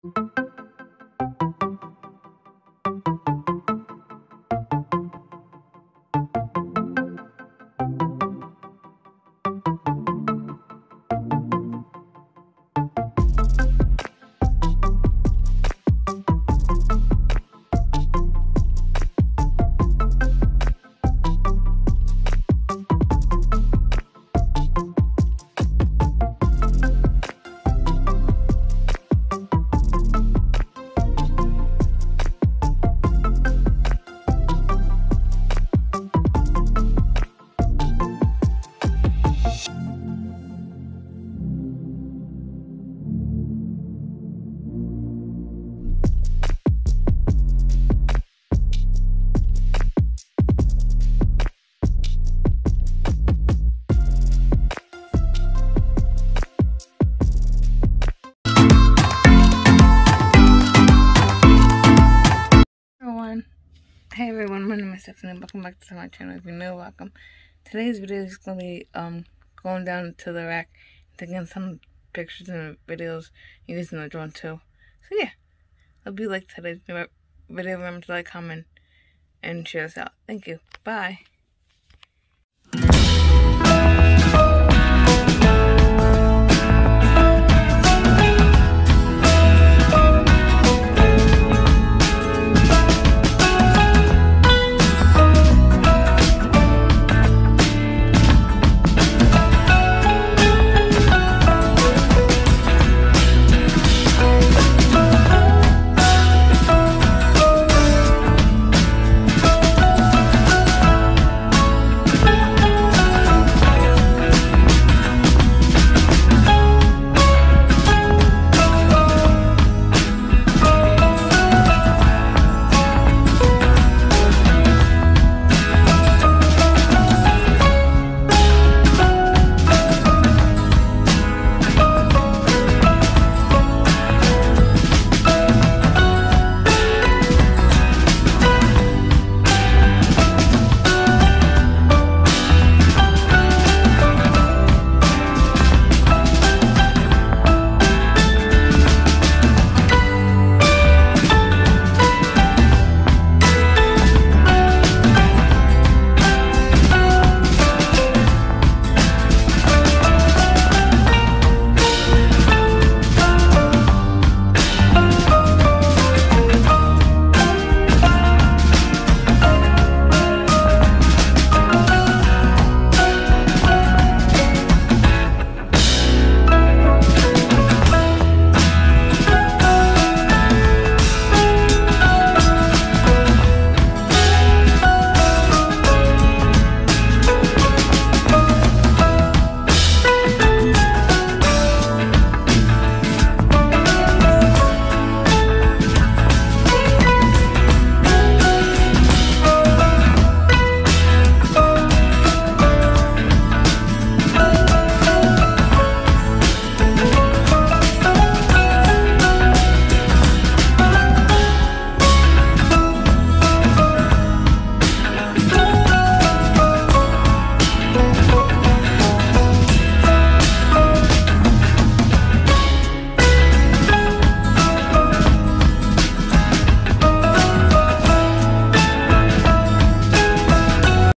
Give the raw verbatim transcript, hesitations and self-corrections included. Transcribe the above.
Hey everyone, my name is Stephanie. Welcome back to my channel. If you're new, welcome. Today's video is going to be um going down to the rack and taking some pictures and videos using the drone too. So yeah, hope you like today's video. Remember to like, comment, and share this out. Thank you. Bye.